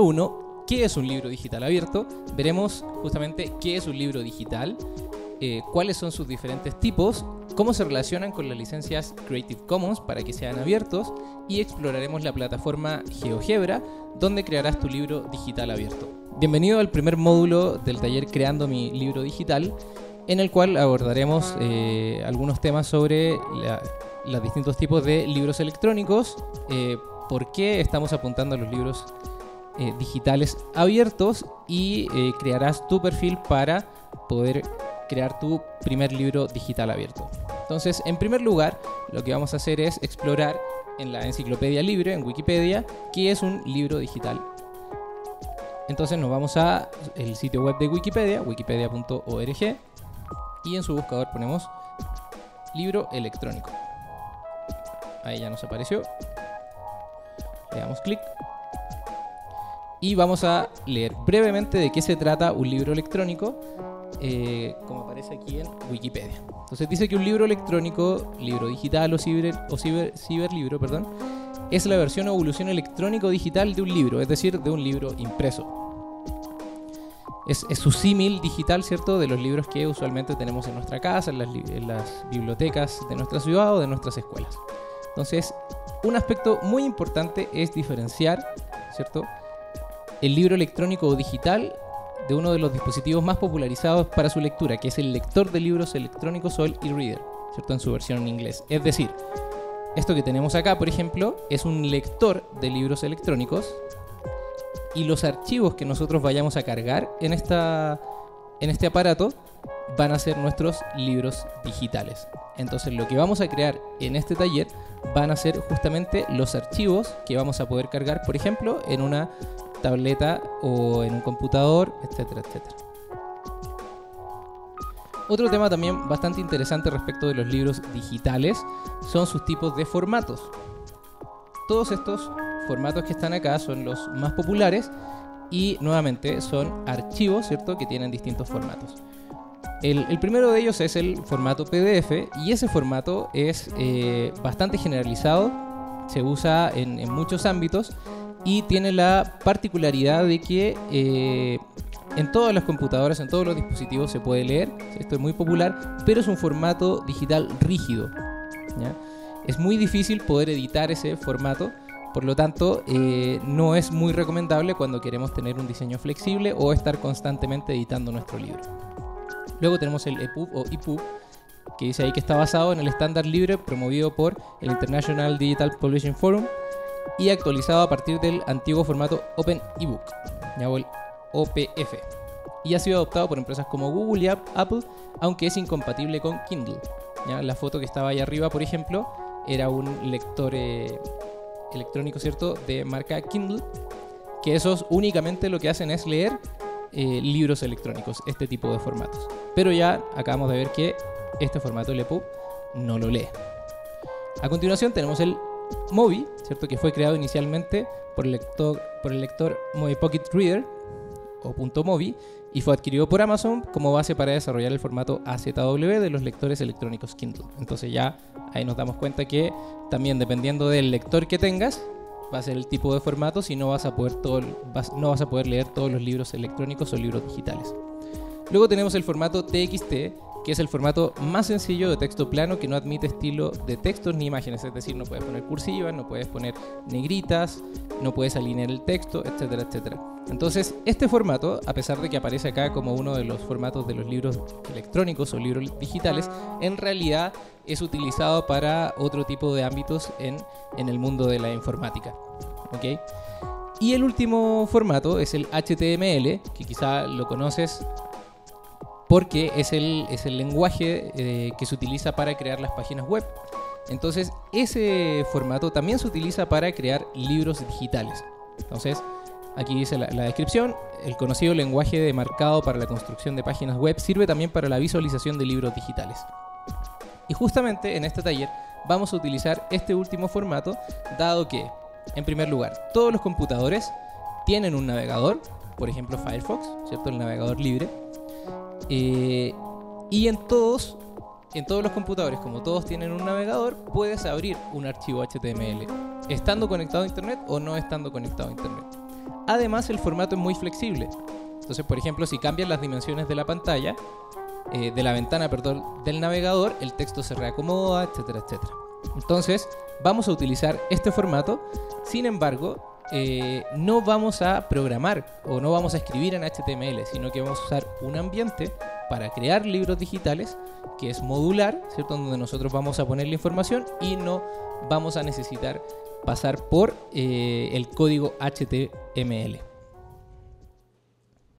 1, ¿qué es un libro digital abierto? Veremos justamente qué es un libro digital, cuáles son sus diferentes tipos, cómo se relacionan con las licencias Creative Commons para que sean abiertos, y exploraremos la plataforma GeoGebra, donde crearás tu libro digital abierto. Bienvenido al primer módulo del taller Creando mi libro digital, en el cual abordaremos algunos temas sobre los distintos tipos de libros electrónicos, por qué estamos apuntando a los libros digitales abiertos, y crearás tu perfil para poder crear tu primer libro digital abierto. Entonces, en primer lugar, lo que vamos a hacer es explorar en la enciclopedia libre, en Wikipedia, qué es un libro digital. Entonces nos vamos a el sitio web de Wikipedia, wikipedia.org, y en su buscador ponemos libro electrónico. Ahí ya nos apareció. Le damos clic y vamos a leer brevemente de qué se trata un libro electrónico, como aparece aquí en Wikipedia. Entonces dice que un libro electrónico, libro digital o ciberlibro, perdón, es la versión o evolución electrónico-digital de un libro, es decir, de un libro impreso. Es su símil digital, ¿cierto?, de los libros que usualmente tenemos en nuestra casa, en las bibliotecas de nuestra ciudad o de nuestras escuelas. Entonces, un aspecto muy importante es diferenciar, ¿cierto?, el libro electrónico o digital de uno de los dispositivos más popularizados para su lectura, que es el lector de libros electrónicos o el e-reader, ¿cierto?, en su versión en inglés. Es decir, esto que tenemos acá, por ejemplo, es un lector de libros electrónicos, y los archivos que nosotros vayamos a cargar en este aparato van a ser nuestros libros digitales. Entonces, lo que vamos a crear en este taller van a ser justamente los archivos que vamos a poder cargar, por ejemplo, en una tableta o en un computador, etcétera, etcétera. Otro tema también bastante interesante respecto de los libros digitales son sus tipos de formatos. Todos estos formatos que están acá son los más populares y nuevamente son archivos, ¿cierto?, que tienen distintos formatos. El primero de ellos es el formato PDF, y ese formato es bastante generalizado, se usa en muchos ámbitos y tiene la particularidad de que en todas las computadoras, en todos los dispositivos se puede leer. Esto es muy popular, pero es un formato digital rígido, ¿ya? Es muy difícil poder editar ese formato, por lo tanto no es muy recomendable cuando queremos tener un diseño flexible o estar constantemente editando nuestro libro. Luego tenemos el EPUB o EPUB, que dice ahí que está basado en el estándar libre promovido por el International Digital Publishing Forum y actualizado a partir del antiguo formato Open eBook, o el OPF, y ha sido adoptado por empresas como Google y Apple, aunque es incompatible con Kindle, ¿ya? La foto que estaba ahí arriba, por ejemplo, era un lector electrónico, ¿cierto?, de marca Kindle, que esos únicamente lo que hacen es leer libros electrónicos, este tipo de formatos. Pero ya acabamos de ver que este formato, el EPUB, no lo lee. A continuación tenemos el Mobi, ¿cierto?, que fue creado inicialmente por el lector Mobi Pocket Reader o .mobi, y fue adquirido por Amazon como base para desarrollar el formato AZW de los lectores electrónicos Kindle. Entonces ya ahí nos damos cuenta que también, dependiendo del lector que tengas, va a ser el tipo de formato, si no vas a poder leer todos los libros electrónicos o libros digitales. Luego tenemos el formato TXT, que es el formato más sencillo de texto plano que no admite estilo de textos ni imágenes, es decir, no puedes poner cursivas, no puedes poner negritas, no puedes alinear el texto, etcétera, etcétera. Entonces, este formato, a pesar de que aparece acá como uno de los formatos de los libros electrónicos o libros digitales, en realidad es utilizado para otro tipo de ámbitos en el mundo de la informática, ¿ok? Y el último formato es el HTML, que quizá lo conoces porque es el lenguaje que se utiliza para crear las páginas web. Entonces, ese formato también se utiliza para crear libros digitales. Entonces, aquí dice la descripción: el conocido lenguaje de marcado para la construcción de páginas web sirve también para la visualización de libros digitales. Y justamente en este taller vamos a utilizar este último formato, dado que, en primer lugar, todos los computadores tienen un navegador, por ejemplo Firefox, ¿cierto?, el navegador libre. Y en todos los computadores, como todos tienen un navegador, puedes abrir un archivo HTML, estando conectado a internet o no estando conectado a internet. Además, el formato es muy flexible. Entonces, por ejemplo, si cambian las dimensiones de la pantalla, de la ventana, perdón, del navegador, el texto se reacomoda, etcétera, etcétera. Entonces, vamos a utilizar este formato. Sin embargo, no vamos a programar o no vamos a escribir en HTML, sino que vamos a usar un ambiente para crear libros digitales que es modular, ¿cierto? Donde nosotros vamos a poner la información y no vamos a necesitar pasar por el código HTML.